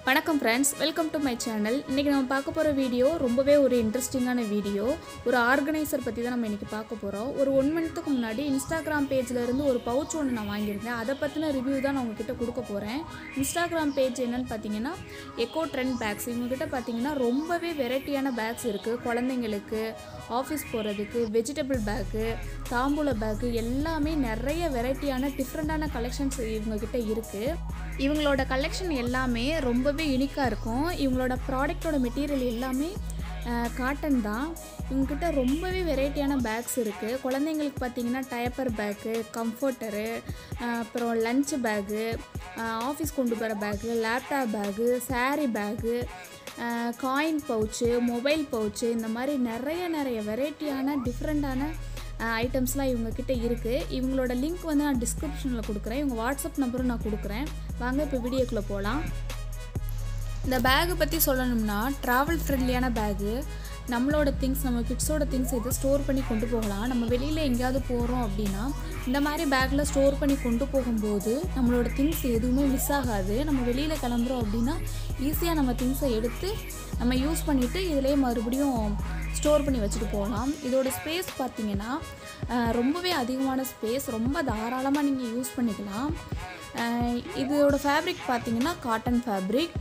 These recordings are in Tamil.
வணக்கம் friends welcome to my channel. இன்னைக்கு நம்ம பார்க்க போற வீடியோ ரொம்பவே ஒரு இன்ட்ரஸ்டிங்கான வீடியோ. ஒரு ஆர்கனைசர் பத்தி தான் நம்ம இன்னைக்கு பார்க்க போறோம். ஒரு 1 மந்த்க்கு முன்னாடி Instagram பேஜ்ல இருந்து ஒரு பவுச் ஒன்னு நான் வாங்கியிருந்தேன். அத பத்தின ரிவ்யூ தான் நான் உங்ககிட்ட கொடுக்க போறேன். Instagram பேஜ் என்னன்னு பாத்தீங்கன்னா எக்கோ ட்ரெண்ட் பேக்ஸ். இவங்க கிட்ட பாத்தீங்கன்னா ரொம்பவே வெரைட்டியான பேக்ஸ் இருக்கு. குழந்தைகளுக்கு, ஆபீஸ் போறதுக்கு, வெஜிடபிள் பேக், தாம்பூல பேக் எல்லாமே நிறைய வெரைட்டியான டிஃபரண்டான கலெக்ஷன்ஸ் இவங்க கிட்ட இருக்கு. இவங்களோட கலெக்ஷன் எல்லாமே ரொம்பவே யூனிக்காக இருக்கும். இவங்களோட ப்ராடக்டோட மெட்டீரியல் எல்லாமே காட்டன் தான். இவங்ககிட்ட ரொம்பவே வெரைட்டியான பேக்ஸ் இருக்குது. குழந்தைங்களுக்கு பார்த்தீங்கன்னா டயப்பர் பேக்கு, கம்ஃபர்ட்டரு, அப்புறம் லன்ச் பேக்கு, ஆஃபீஸ் கொண்டு போகிற bag, laptop bag, sari bag, coin pouch, mobile pouch, இந்த மாதிரி நிறைய வெரைட்டியான டிஃப்ரெண்ட்டான ஐட்டம்ஸ்லாம் இவங்கக்கிட்ட இருக்குது. இவங்களோட லிங்க் வந்து நான் டிஸ்கிரிப்ஷனில் கொடுக்குறேன். இவங்க வாட்ஸ்அப் நம்பரும் நான் கொடுக்குறேன். வாங்க இப்போ வீடியோக்குள்ளே போகலாம். இந்த பேகு பற்றி சொல்லணும்னா ட்ராவல் ஃப்ரெண்ட்லியான பேகு. நம்மளோட திங்ஸ், நம்ம கிட்ஸோட திங்ஸ் இதை ஸ்டோர் பண்ணி கொண்டு போகலாம். நம்ம வெளியில் எங்கேயாவது போகிறோம் அப்படின்னா இந்த மாதிரி பேக்கில் ஸ்டோர் பண்ணி கொண்டு போகும்போது நம்மளோட திங்ஸ் எதுவுமே மிஸ் ஆகாது. நம்ம வெளியில் கிளம்புறோம் அப்படின்னா ஈஸியாக நம்ம திங்ஸை எடுத்து நம்ம யூஸ் பண்ணிவிட்டு இதிலே மறுபடியும் ஸ்டோர் பண்ணி வச்சுட்டு போகலாம். இதோட ஸ்பேஸ் பார்த்திங்கன்னா ரொம்பவே அதிகமான ஸ்பேஸ், ரொம்ப தாராளமாக நீங்கள் யூஸ் பண்ணிக்கலாம். இதோட ஃபேப்ரிக் பார்த்திங்கன்னா காட்டன் ஃபேப்ரிக்.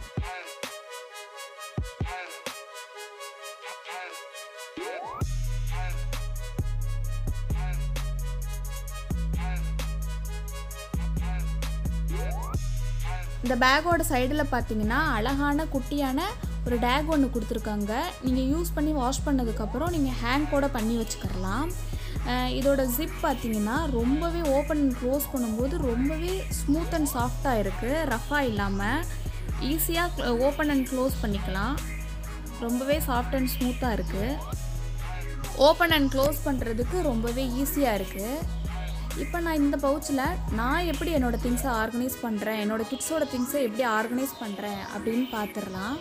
இந்த பேக்கோட சைடில் பார்த்தீங்கன்னா அழகான குட்டியான ஒரு டேக் ஒன்று கொடுத்துருக்காங்க. நீங்கள் யூஸ் பண்ணி வாஷ் பண்ணதுக்கப்புறம் நீங்கள் ஹேங் கூட பண்ணி வச்சுக்கலாம். இதோட ஜிப் பார்த்தீங்கன்னா ரொம்பவே ஓப்பன் அண்ட் க்ளோஸ் பண்ணும்போது ரொம்பவே ஸ்மூத் அண்ட் சாஃப்டாக இருக்குது. ரஃபாக இல்லாமல் ஈஸியாக ஓப்பன் அண்ட் க்ளோஸ் பண்ணிக்கலாம். ரொம்பவே சாஃப்ட் அண்ட் ஸ்மூத்தாக இருக்குது. ஓப்பன் அண்ட் க்ளோஸ் பண்ணுறதுக்கு ரொம்பவே ஈஸியாக இருக்குது. இப்போ நான் இந்த பவுச்சில் நான் எப்படி என்னோடய திங்ஸை ஆர்கனைஸ் பண்ணுறேன், என்னோடய கிட்ஸோட திங்ஸை எப்படி ஆர்கனைஸ் பண்ணுறேன் அப்படின்னு பார்த்துடலாம்.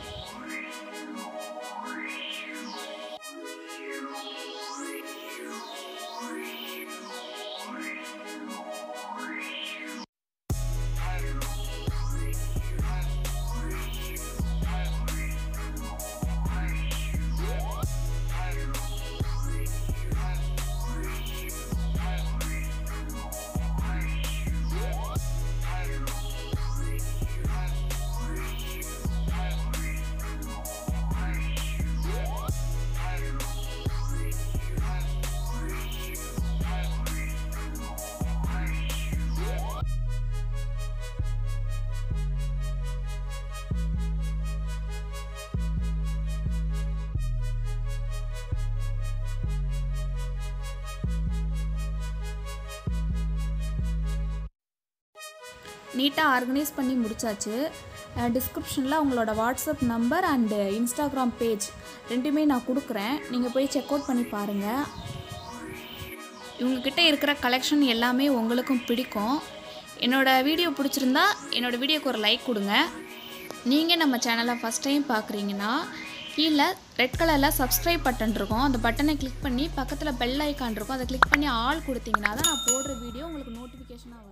நீட்டாக ஆர்கனைஸ் பண்ணி முடிச்சாச்சு. டிஸ்கிரிப்ஷனில் அவங்களோட WhatsApp number and Instagram page ரெண்டுமே நான் கொடுக்குறேன். நீங்கள் போய் செக் அவுட் பண்ணி பாருங்கள். இவங்கக்கிட்ட இருக்கிற கலெக்ஷன் எல்லாமே உங்களுக்கும் பிடிக்கும். என்னோடய வீடியோ பிடிச்சிருந்தா என்னோடய வீடியோக்கு ஒரு லைக் கொடுங்க. நீங்கள் நம்ம சேனலை ஃபஸ்ட் டைம் பார்க்குறீங்கன்னா கீழே ரெட் கலரில் சப்ஸ்கிரைப் பட்டன் இருக்கும். அந்த பட்டனை கிளிக் பண்ணி பக்கத்தில் பெல் ஐக்கான் இருக்கும். அதை கிளிக் பண்ணி ஆல் கொடுத்தீங்கன்னா தான் நான் போடுற வீடியோ உங்களுக்கு நோட்டிஃபிகேஷனாக வரும்.